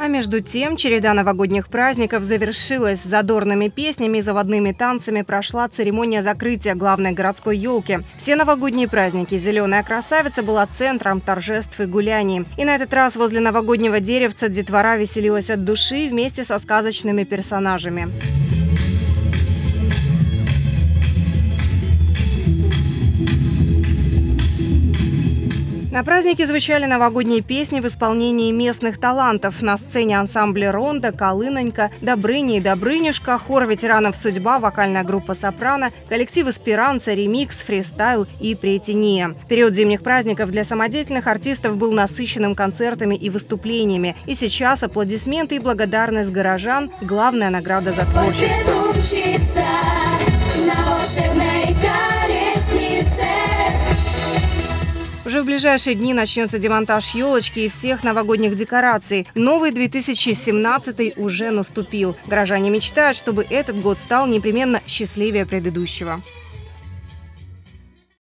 А между тем, череда новогодних праздников завершилась. С задорными песнями и заводными танцами прошла церемония закрытия главной городской елки. Все новогодние праздники «Зеленая красавица» была центром торжеств и гуляний. И на этот раз возле новогоднего деревца детвора веселилась от души вместе со сказочными персонажами. На празднике звучали новогодние песни в исполнении местных талантов. На сцене ансамбли «Ронда», «Колынонька», «Добрыня» и «Добрынюшка», хор ветеранов «Судьба», вокальная группа «Сопрано», коллектив «Эсперанца», «Ремикс», «Фристайл» и «Претения». Период зимних праздников для самодеятельных артистов был насыщенным концертами и выступлениями. И сейчас аплодисменты и благодарность горожан – главная награда за творчество. Уже в ближайшие дни начнется демонтаж елочки и всех новогодних декораций. Новый 2017 уже наступил. Горожане мечтают, чтобы этот год стал непременно счастливее предыдущего.